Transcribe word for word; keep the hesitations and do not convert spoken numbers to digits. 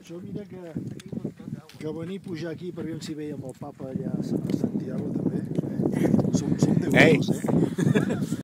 Això mira que, que venir a pujar aquí per veure si veiem el papa allà a Santiago també. Som, som déu-nos, eh?